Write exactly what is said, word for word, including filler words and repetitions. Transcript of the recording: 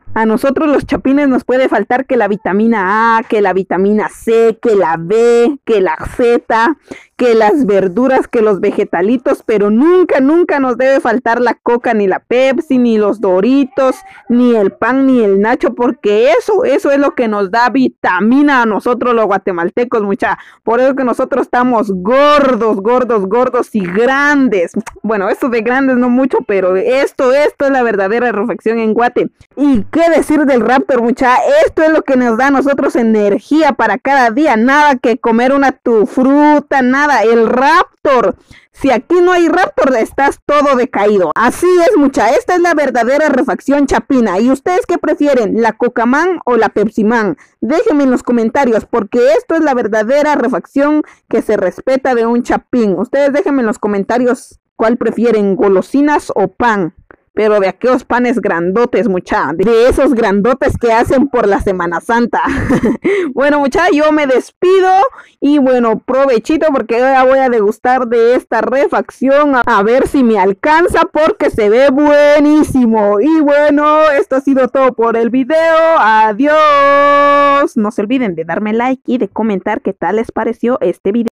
A nosotros los chapines nos puede faltar que la vitamina A, que la vitamina C, que la B, que la Z, que las verduras, que los vegetalitos, pero nunca, nunca nos debe faltar la Coca, ni la Pepsi, ni los Doritos, ni el pan, ni el Nacho, porque eso, eso es lo que nos da vitamina a nosotros los guatemaltecos, mucha. Por eso que nosotros estamos gordos, gordos, gordos y grandes. Bueno, esto de grandes no mucho, pero esto, esto es la verdadera reflexión en Guate. ¿Y qué decir del Raptor, mucha? Esto es lo que nos da a nosotros energía para cada día. Nada que comer una tu fruta, nada. El Raptor. Si aquí no hay Raptor, estás todo decaído. Así es, mucha. Esta es la verdadera refacción chapina. ¿Y ustedes qué prefieren? ¿La Cocaman o la Pepsiman? Déjenme en los comentarios, porque esto es la verdadera refacción que se respeta de un chapín. Ustedes déjenme en los comentarios cuál prefieren, golosinas o pan. Pero de aquellos panes grandotes, mucha, de esos grandotes que hacen por la Semana Santa. Bueno, mucha, yo me despido y bueno, provechito porque ahora voy a degustar de esta refacción a, a ver si me alcanza porque se ve buenísimo. Y bueno, esto ha sido todo por el video. Adiós. No se olviden de darme like y de comentar qué tal les pareció este video.